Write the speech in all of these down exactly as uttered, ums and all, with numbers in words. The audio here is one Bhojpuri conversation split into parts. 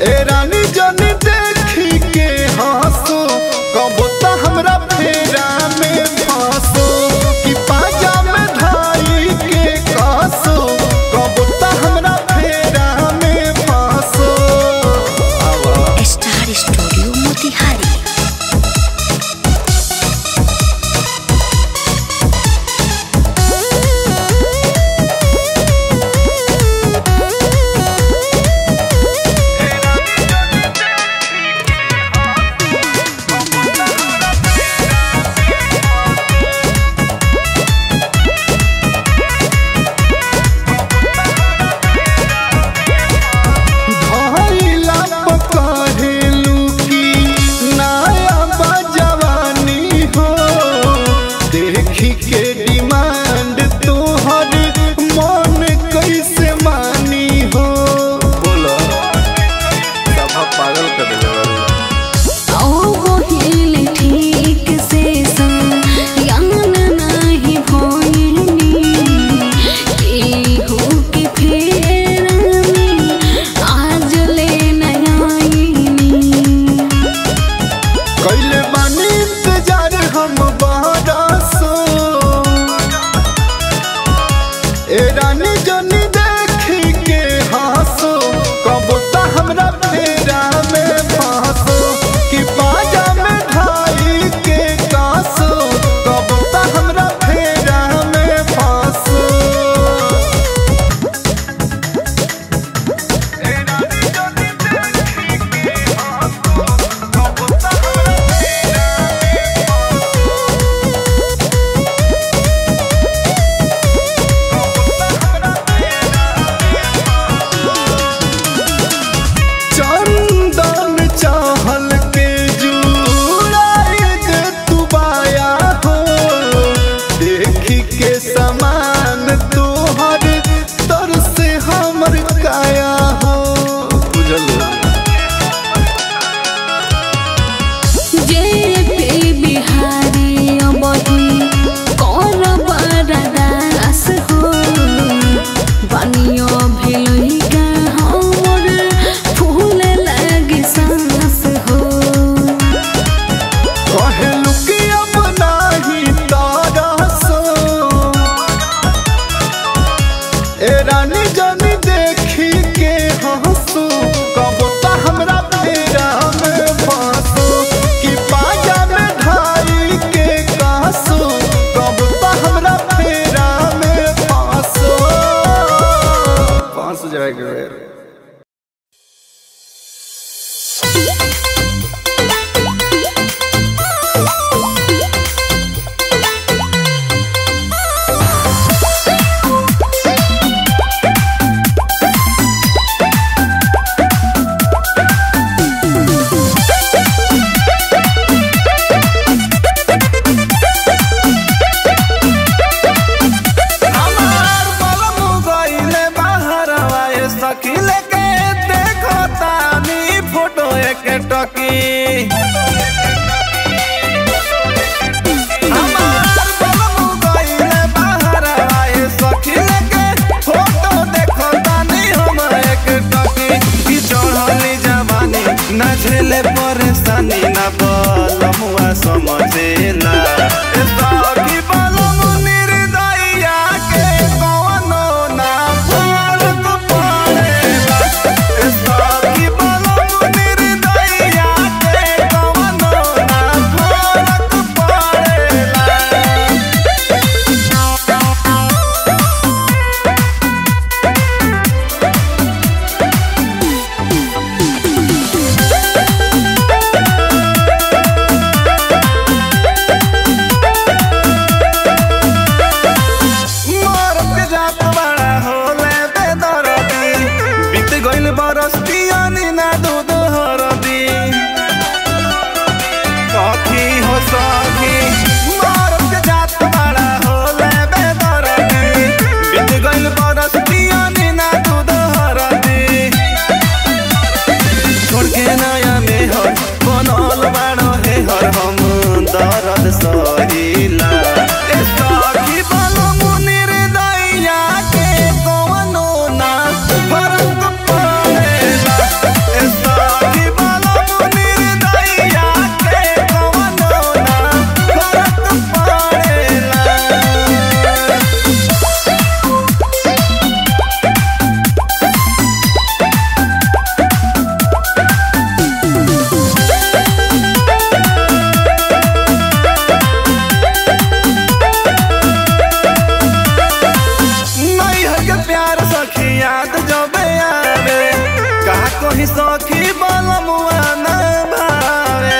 ए रानी जानी देखी के हंसो कबो त हमरा फेरा में फंसो कि पाजा में धाई के कसो कबो त हमरा फेरा में फंसो। Star studio Motihari. कहीं सखी बलमुआ ना भावे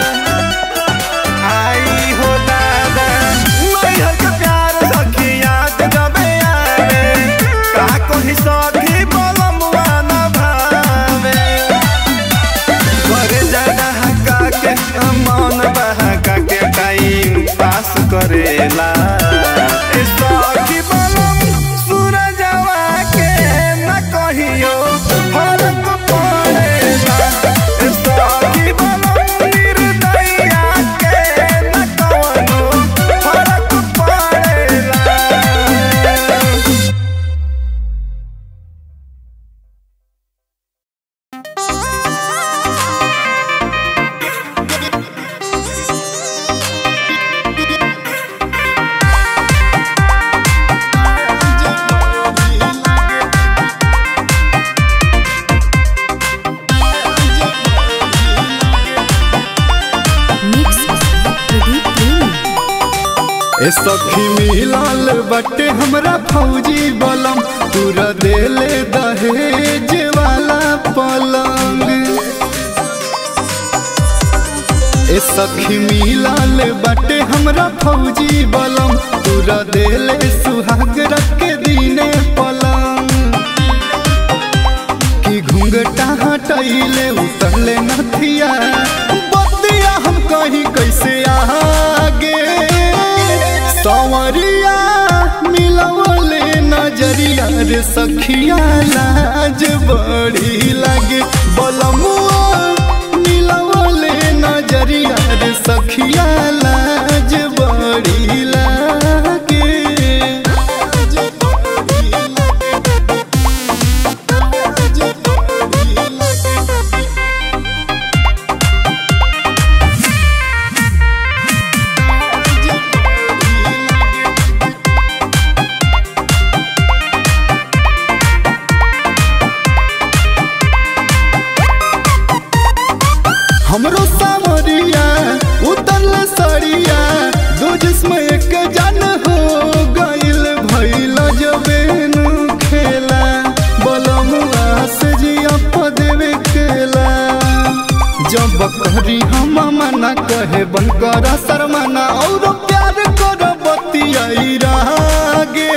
आई हो दादा नैहर के प्यार सखी याद जबे आवे का कहीं सखी बलमुआ ना भावे करे जाना हका के मन बहका के टाइम पास करेला सखी बलम सूरजवा के न कहियो फर्क पड़ेला सखी बलम निर्दयिया के न कवनो फर्क पड़ेला। ए सखी मिलल बटे हमरा फौजी बलम पूरा देले दहेज वाला पलंग। ए सखी मिलल बटे हमरा फौजी बलम पूरा देले सुहाग रख के दीने पलंग की घूंघटा हटैले उतरले नथिया बतिया हम कहीं कैसे आगे संवरिया मिलवले नजरिया रे सखिया लाज बड़ी लागे बलमुआ मिलवले नजरिया रे सखिया लाज बड़ी लागे। हमरो सावरिया उतरल सड़िया दो जिस्म एक जान हो गइल भइल जबेन खेला बलमुआ से जिया पदेवे केला जब करी हम मना कहे बन कर शर्माना और प्यार कर बतियाई रागे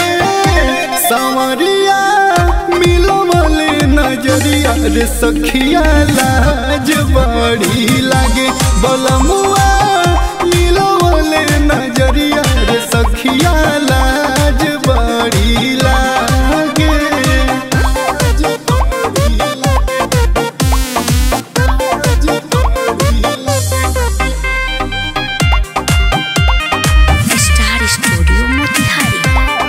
सावरिया मिलवले नजरिया रे सखिया लाज बड़ी लागे बलमुआ मिलवले नजरिया रे सखिया लाज बड़ी लागे। Star studio Motihari.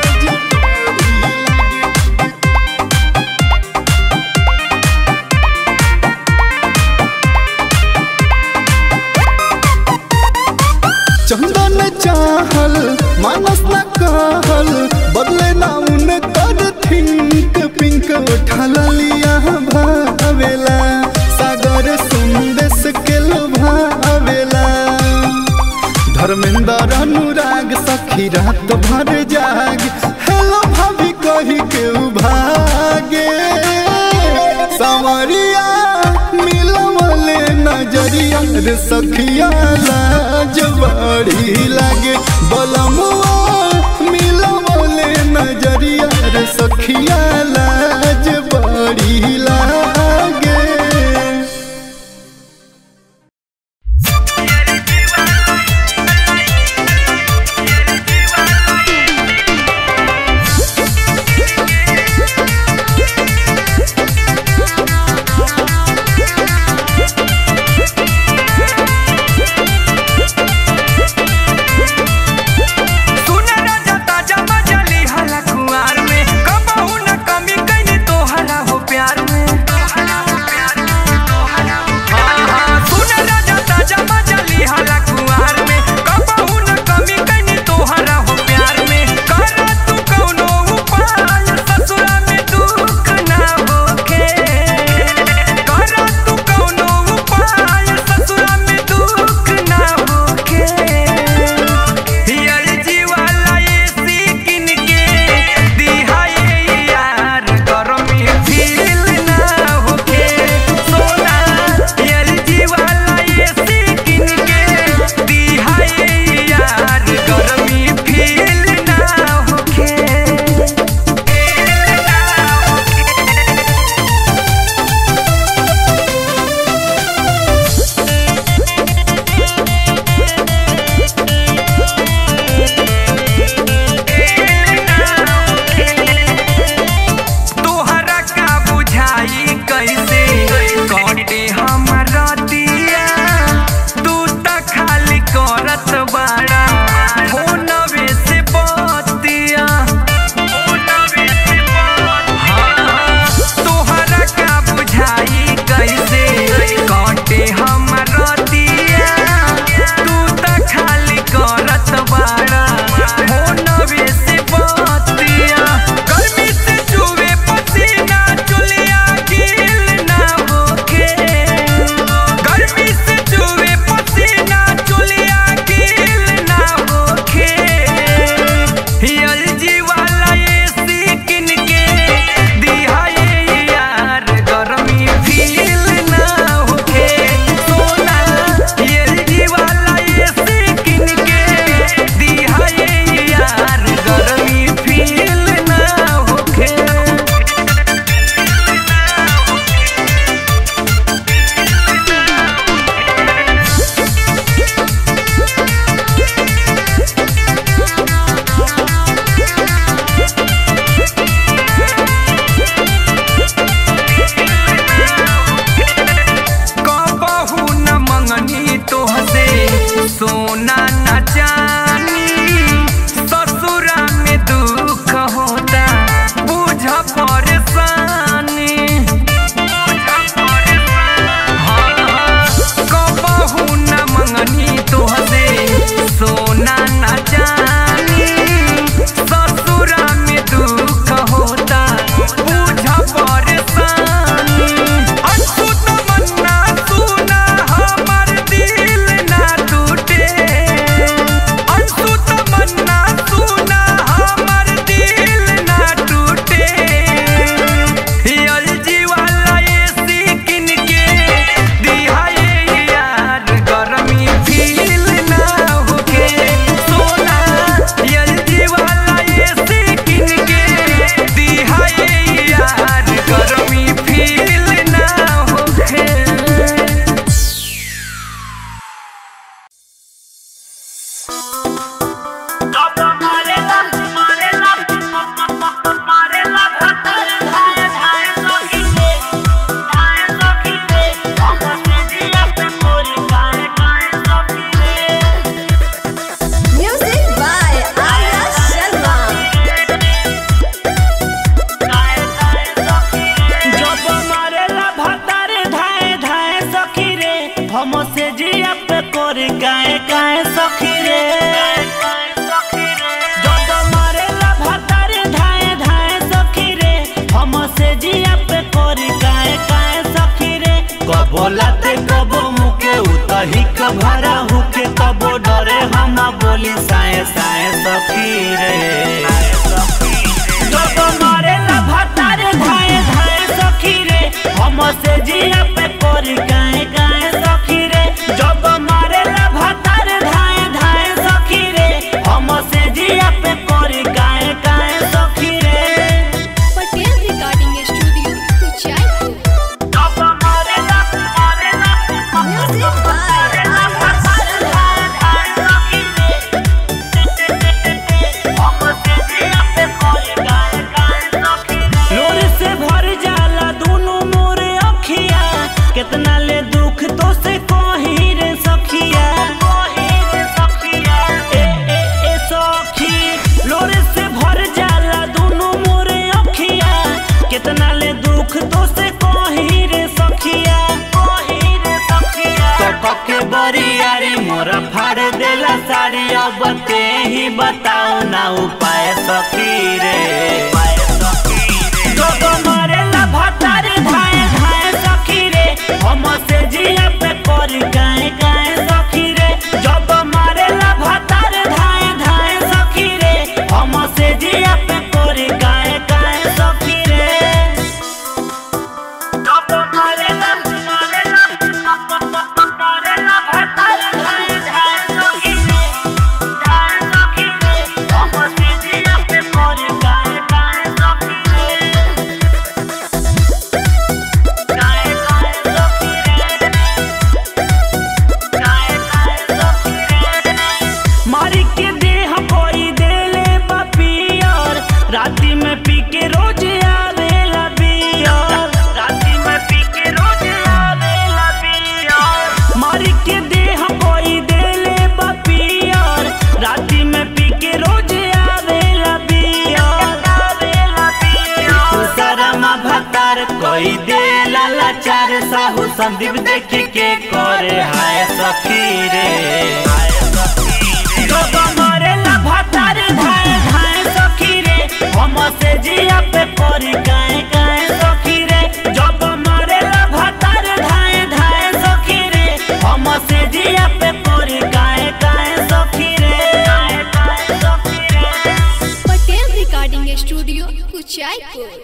चंदन चाहल मानस न कहल बदले ना उन कर थिंक पिंक उठा लिया भावेला सागर सुंदेश के भावेला धर्मेंद्र अनुराग सखी रात भर जाग हेलो भाभी कही के भागे संवरिया मिलवले नजरिया रे सखिया लाज बड़ी लागे बलमुआ मिलवले नजरिया रे सखिया लाज बड़ी लागे। प्यार में करी काहे काहे सखी रे जब मारेला भातार धाए धाए सखी रे हमसे जिया पे करी काहे काहे सखी रे कबो लाते कबो मुके उतही क भरा हुके कबो डरे हम बोली साए साए सखी रे जब मारेला भातार धाए धाए सखी रे हमसे जिया पे करी काहे काहे सखी रे जब मारेला भातार धाए धाए सखी रे हमसे जिया पे करी काहे काहे सखी रे पटेल रिकॉर्डिंग स्टूडियो कुचायपुर। जब मारेला मारेला म्यूजिक बाय भातार धाए धाए सखी रे हमसे जिया पे करी काहे काहे सखी रे लोर से भर जाला दोनों मोरे अखिया कितना ले दुख तो से कहीं रे सखिया कहीं रे सखिया ए ए ए सखी लोरे से भर जाला दोनों मोरे अखिया कितना ले दुख तो से कहीं रे सखिया कहीं रे सखिया तो कके बरियारी मोरा फाड़ देला साड़ी अब ते ही बताओ ना उपाय सखी रे उपाय सखी रे जब मारेला भातार धाए धाए सखी रे हमसे जिया पे करी काहे काहे सखी रे जब मारेला भातार धाए धाए सखी रे हमसे जिया पे करी काहे काहे सखी रे जब मारेला मारेला मारेला भातार धाए धाए सखी रे धाए सखी रे हमसे जिया पे करी काहे काहे सखी रे काहे काहे सखी रे काहे काहे सखी रे मारी के देह कोई देले बपियर राती में पी के रोज आवेला बियर राती में पी के रोज आवेला बियर मारी के देह कोई देले बपियर राती में पी के रोज आवेला बियर आवेला बियर शर्मा भतार कोई देला लाचार साहू संदीप देख के करे हाय सखी रे हाय सखी रे जब मारेला भातार धाए धाए सखी रे हमसे जिया पे करी काहे काहे सखी रे जब मारेला भातार धाए धाए सखी रे हमसे जिया पे करी काहे काहे सखी रे काहे काहे सखी रे पटेल रिकॉर्डिंग स्टूडियो कुचायपुर।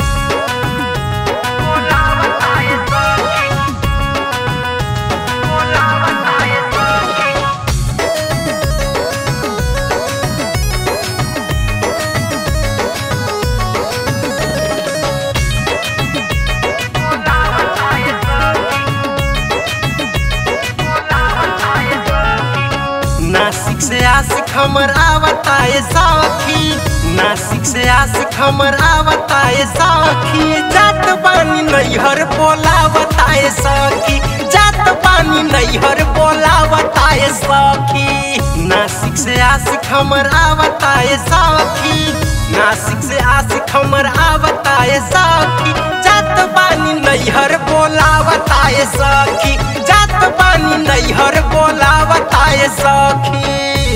नासिक से आशिक हमर आवता है सखी नासिक से आशिक हमर आवता है सखी जात बानी नैहर बोलावता है सखी जात बानी नैहर बोलावता है सखी नासिक से आशिक हमर आवता है सखी नासिक से आशिक हमर आवता है सखी जात बानी नैहर बोलावता है सखी जात बानी नैहर बोलावता है सखी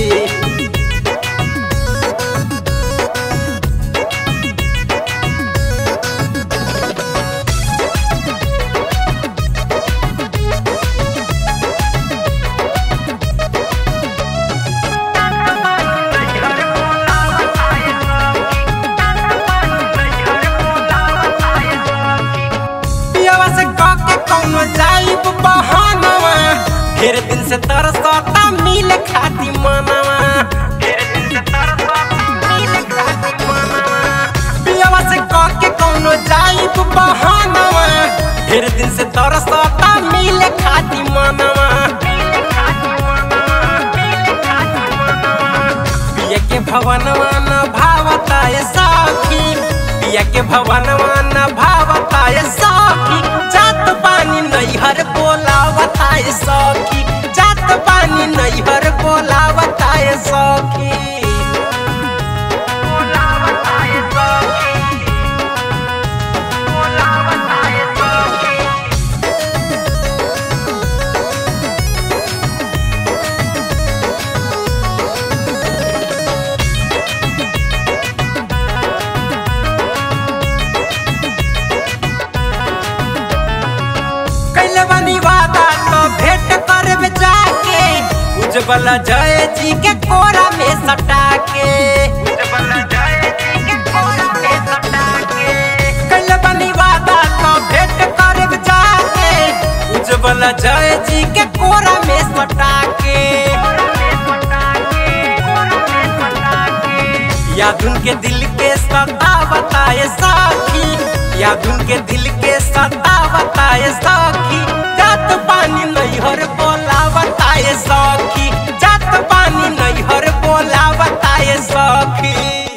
जाइब बहानवा ढेर दिन से तरसता मिल खाती मनवा ढेर दिन से तरसता मिल खाती मनवा पियावा से कह के कौनो जाइब बहानवा ढेर दिन से तरसता मिल खाती मनवा पिया के भवनवा न भावता है सखी पिया के भवनवा न भावता है सखी जात पानी नैहर बोलावता है सखी जात पानी नैहर बोलावता है सखी बोलावता है सखी बोलावता है सखी उज्जवल जय जी के कोरा में सटा के उज्जवल जय जी के कोरा में सटा के कल बनी वादा तो भेंट करब जाके उज्जवल जय जी के कोरा में सटा के याद उनके दिल के सता बताए साखी याद उनके दिल के सता बताए साखी जात पानी नैहर बोला बताए सखी जात पानी नैहर बोला बताए सखी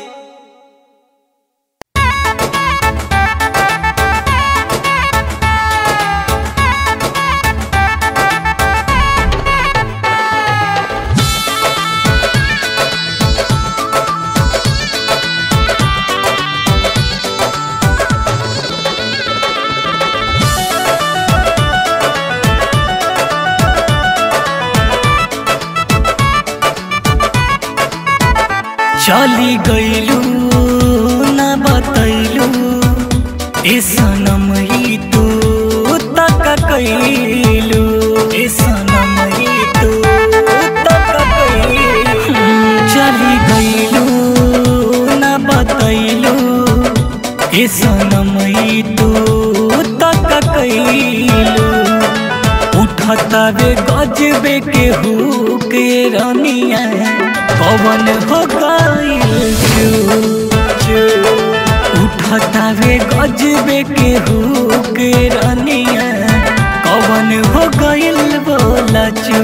चली गईलू ना बतैलू ए सनम ही तू तक कैलू ए सनम ही तू तक कैलू चली गईलू ना बतैलू ए सनम ही तू तक कैलू उठता वे गजबे के हो के रनिया पवन हो गईल चू चू उठता वे गजबे के हो के रनिया पवन हो गईल बोला चू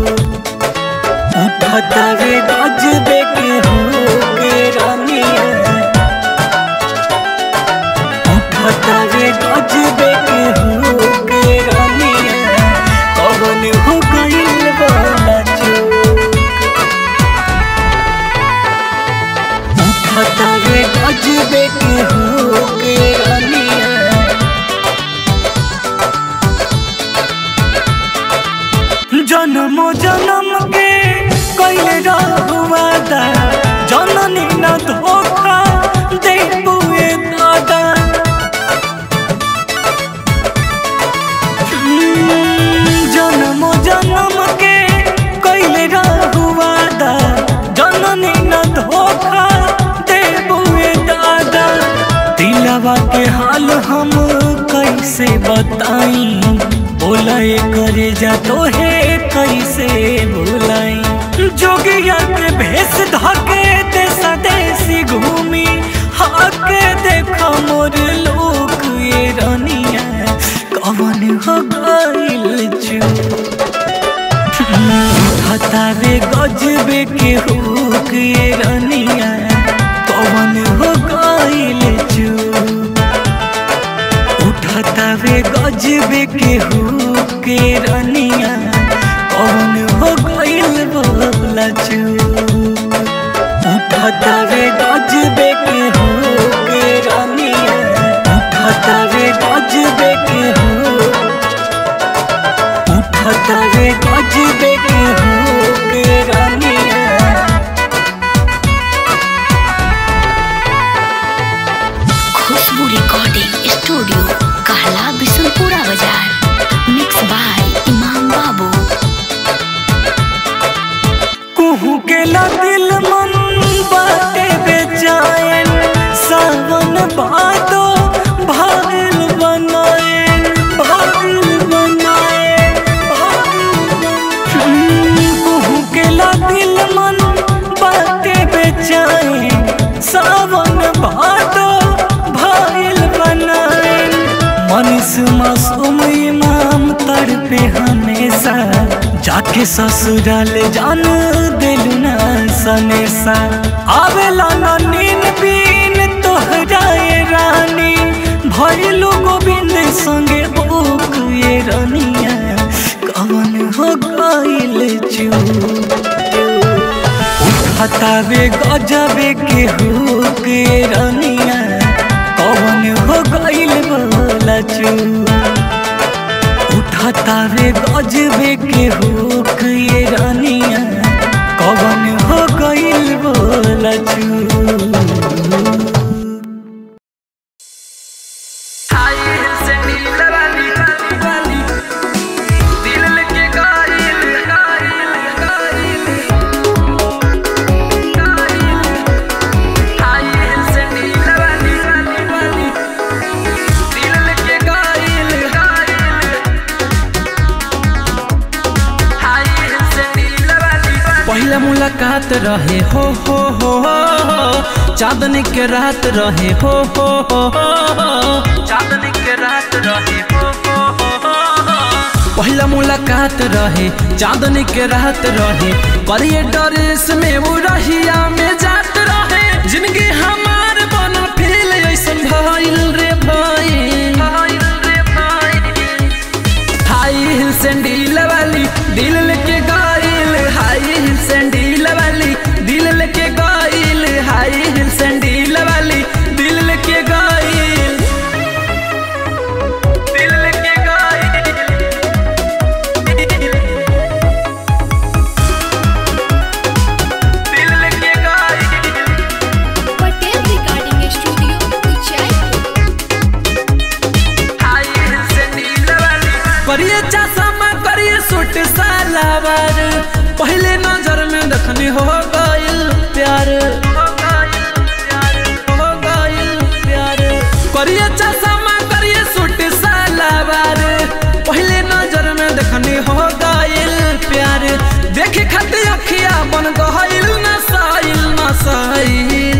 उठता वे गजबे के हो के रनिया उठता वे गजबे के हो के रनिया पवन हो गईल बोला चू हतावे गजबे के हो के रनिया जन्म जन्म के कइले रहवादा जननी न धोखा दे बुए दादा जन्म जन्म के कइले रहवादा जननी न धोखा दिलवा के हाल हम कैसे बताई बोलाए करे जा तो है कैसे भुलाई जोगिया के भेष धके देसा देसी घूमी हाके देखा मोर लोक ये रनिया कवन हो गइल चू हतावे गजबे के हो के रनिया कवन हो गइल चू उठतावे गजबे के हो के रनिया कवन हो गइल बोला चू उठतावे गजबे के हो के रनिया उठतावे गजबे के हो उठतावे गजबे के हो के रनिया खुशबू रिकॉर्डिंग स्टूडियो कहला बिशनपुरा बाजार मिक्स बाय इमाम बाबू कुहू के ला दिल मन बाटे बेचैन सावन भादो भागिल बनाएन भागिल बनाएन कुहू के ला दिल मन बाटे बेचैन सावन भादो भागिल बनाएन मनीष मासूम इमाम तड़पे हमेशा जाके ससुराल जान दिलु ना सनेसा आवेला ना नीन बीन तोहराए रानी भइलु गोविंद संगे बुक ये रनिया कवन हो गइल चू उठतावे गजबे के हो के रनिया कवन हो गइल बोला चू उठतावे गजबे के हो के रनिया कवन हो गइल बोला चू दिल के गाइल गाइल गाइल पहला मुलाकात रहे हो हो हो हो चांदनी के रात रहे हो हो हो हो चांदनी के रात रहे हो हो हो पहला मुलाकात रहे चांदनी के रात रहे करिए ड्रेस में वो रहिया में जात रहे जिंदगी हमार बना फील ऐसन भइल रे भइल हाई हिल सैंडल वाली दिल लेके गाइल हाई हिल सैंडल वाली दिल लेके गाइल हाई हिल सैंडल वाली दिल लेके गाइल दिल लेके गाइल दिल लेके गाइल Patel recording studio Uchaipur high heel sandal वाली करिए चश्मा करिए सूट सलवार पहले नजर में देखने हो गइल प्यार हो गइल प्यार करिए चश्मा करिए सूट सलवार पहले नजर में देखने हो गइल प्यार देखे खातिर अखिया बन गइल नसाइल नसाइल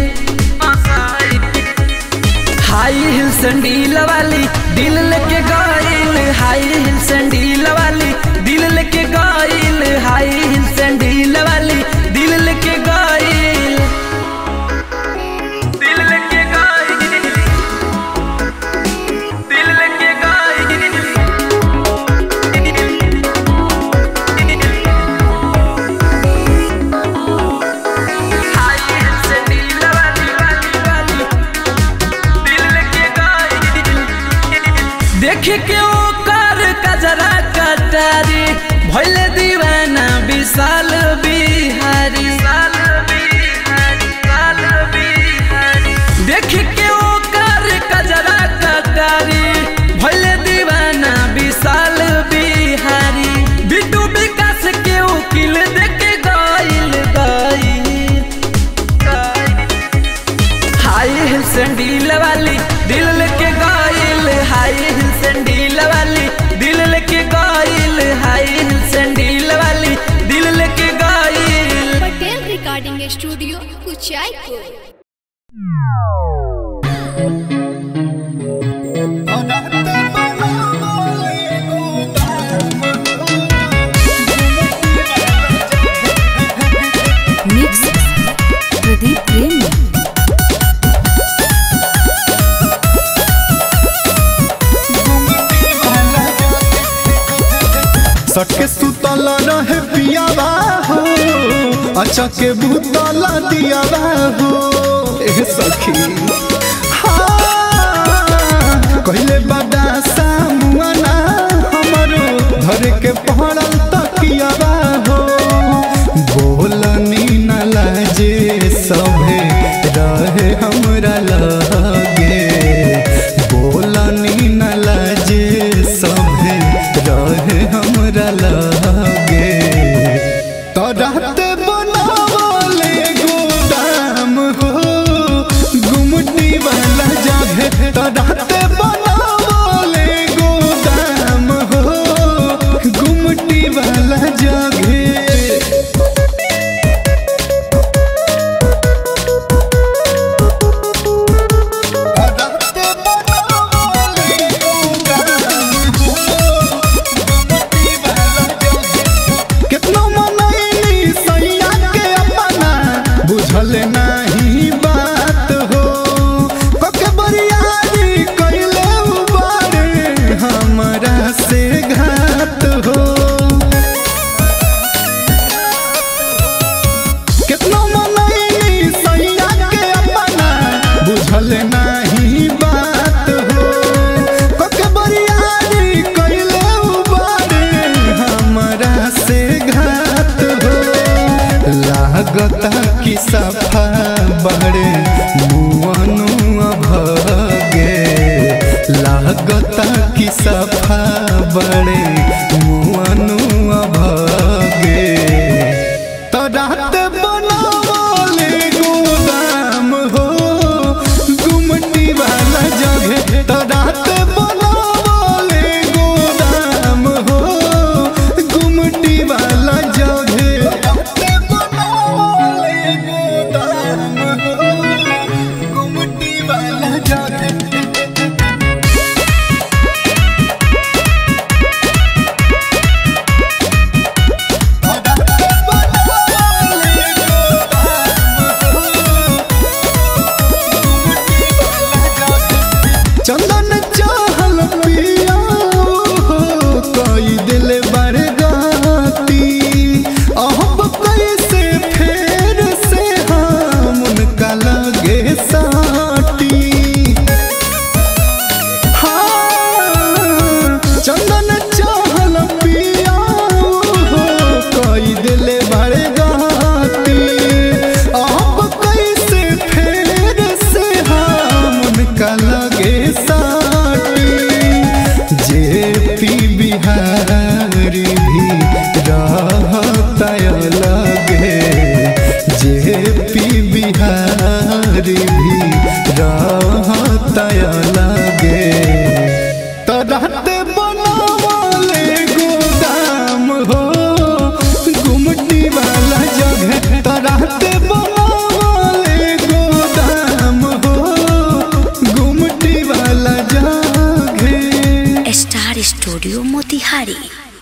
हाई हिल सैंडल वाली दिल लेके गाइल हाई हिल सैंडल वाली दिल लेके गाइल हाई हिल सैंडल वाली दिल लेके गाइल दिल लेके गाइल दिल लेके गाइल हाई हिल सैंडल वाली वाली वाली दिल लेके गाइल देखे के ओकर कजरा कटारी भइले दीवाना विशाल बिहारी देखे के ओकर कजरा कटारी भइले दीवाना विशाल बिहारी बिट्टू विकास के उकिल देखे गाइल गाइल हाई हिल सैंडल वाली दिल लेके गाइल हाई हिल सैंडल वाली दिल लेके गाइल हाई हिल सैंडल वाली दिल लेके गाइल Patel recording studio Uchaipur mix Pradeep Premi सटके सुतल रहे पियावा हो अच्छा के भूतला दियावा हो ए सखी हाँ कहले बड़ा सामुआना हमरो घर के पहड़ल तकियावा हो बोलनी न लाजे सभे रहे हमरा लगे बोलनी न लाजे सभे रहे हमरा लगे तो रहते बनावले गोदाम हो गुमटी वाला जगह तो रहते बनावले गोदाम हो गुमटी वाला जगह नहीं बात हो कके बरियारी कइले उबारे हमरा से घात हो कितना मनैनी सैया के अपना बुझल नहीं बात हो कके बरियारी कइले उबारे हमरा से घात हो लागता कि सफा बड़े मुआनुआ भगे लागता कि सफा बड़े मुआनुआ भगे तो रात बनावले गोदाम हो गुमटी वाला जगह तो रात बनावले गोदाम हो गुमटी वाला जगह मोतिहारी।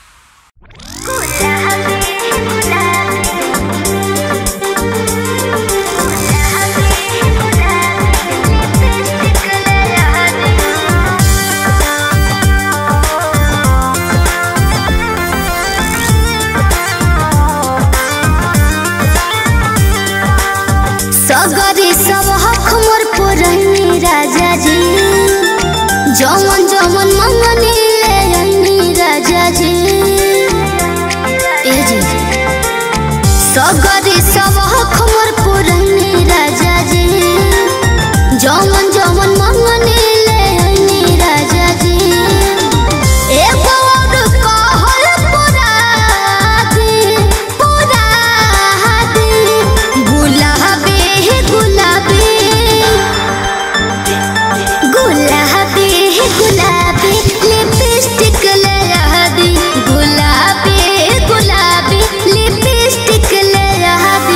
सगरी सब हक मोर पुरनी राजा जी, जमन जमन मंगनी ले आईनी राजा जी। ए जी सगरी सब हक मोर पुरनी राजा जी, जमन जमन मंगनी ले आईनी राजा जी। एगो और कहल पूरा दी पूरा दी, गुलाबी गुलाबी गुलाबी गुलाबी लिपस्टिक ले आ दी, गुलाबी गुलाबी लिपस्टिक ले आ दी।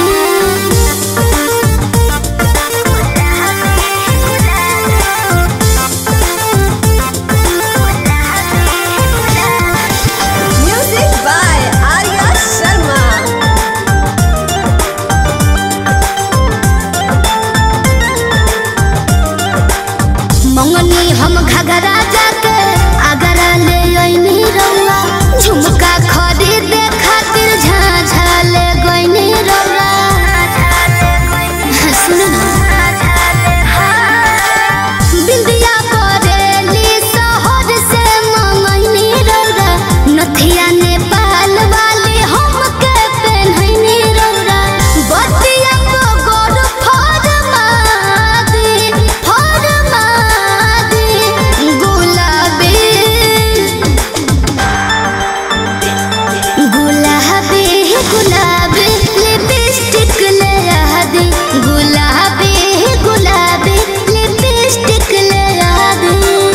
Music by Arya Sharma. मंगनी हम घघरा जाके आगरा ले आईनी रौला, झुमका खरीदे खातिर झाझा ले गईनी रौला। सुन बिंदिया बरेली शहर से मंगनी रौला, नथिया नेपाल वाली हमके पहननी रौला। बतिया को गोर फरमा दी फरमा दी, गुलाबी गुलाबी गुलाबी लिपस्टिक ले आ दी, गुलाबी गुलाबी लिपस्टिक ले आ दी।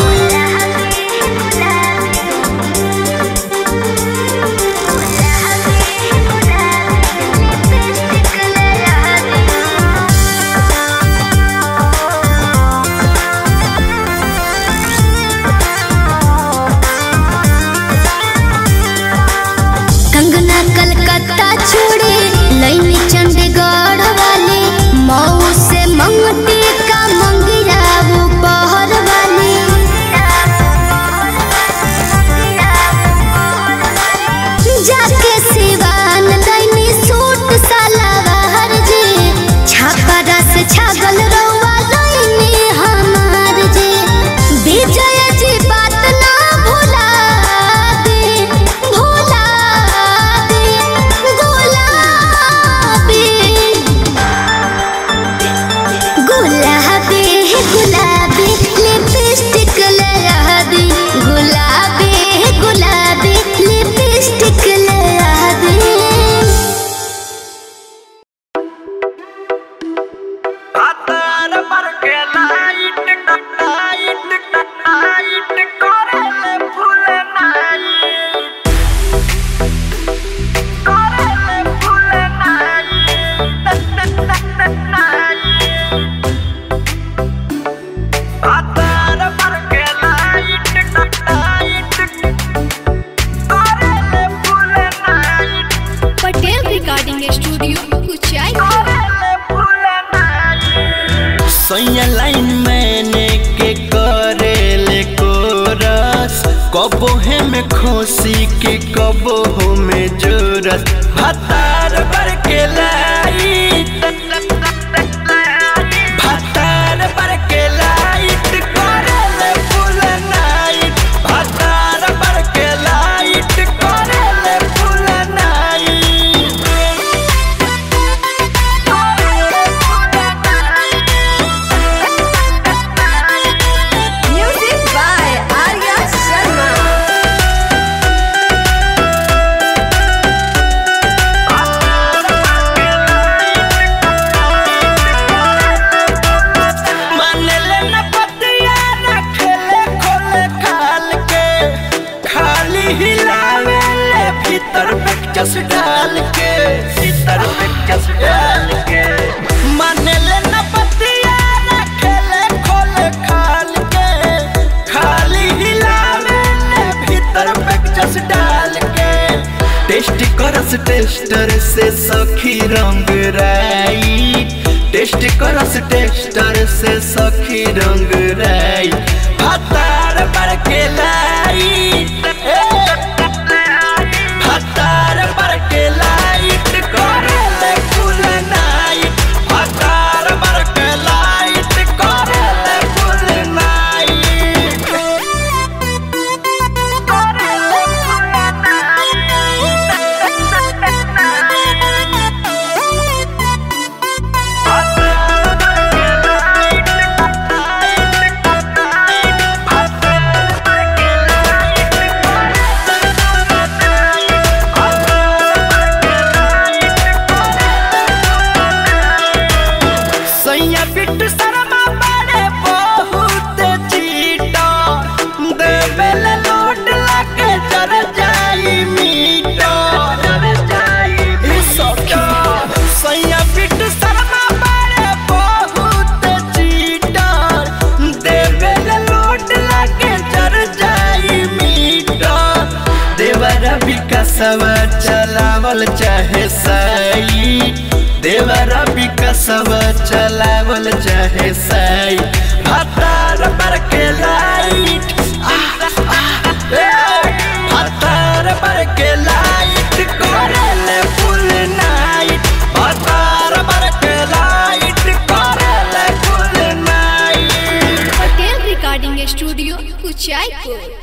कंगना कलकत्ता चूड़ी लईनी चंडीगढ़ वाली, मऊ से मंगती का मंगिया वो बहर वाली। जाके सिवान लईनी सूट सलवार जी, छापरा से छागल रौआ लईनी हमार जी। विजय जी बात ना भुला दी भुला दी, गुलाबी गुलाबी गुलाबी लिपस्टिक ले आ दी, गुलाबी गुलाबी लिपस्टिक ले आ दी। हातार पर के लाइट लाइट लाइट करेले फूल नाइट करेले फूल नाइट नाइट। हातार पर के लाइट लाइट करेले full night Patel recording studio कुचाई। करेले फूल नाइट। सैया लाइन मैंने के करेले कोरस, कबो है में खोसी के कबो हो में जोरस। भतार पर के लाइट भतार पर के लाइट करेले फूल नाइट, भतार पर के लाइट करेले full night. Music by Arya Sharma. मानेले न पतिया रखेले खोले खाल के, खाली हिलावे ले भीतर में चस डाल के, भीतर में चस डाल के। मानेले न पतिया रखेले खोले खाल के, खाली हिलावे ले भीतर में चस डाल करस टेस्टर से सखी रंग राई, टेस्ट करस टेस्टर से सखी रंग राई, भातार पर के लाई, भातार पर के लाइट करेले फुल नाइट, भातार पर के लाइट करेले फुल नाइट, सैया बिट्टू शर्मा बड़े बहुत चीटा, देवेल लोट लाके चढ़ जाई मीटा, सैया बिट्टू शर्मा बड़े बहुत चीटा, देवेल लोट लाके चढ़ जाई मीटा, देवरा विकासवा चलावल चाहे साई, देवरा विकासवा चलावल चाहे साई, भातार पर के लाइट, भातार पर के लाइट करेले फुल नाइट, भातार पर के लाइट करेले full night. Patel recording studio Kuchaipur.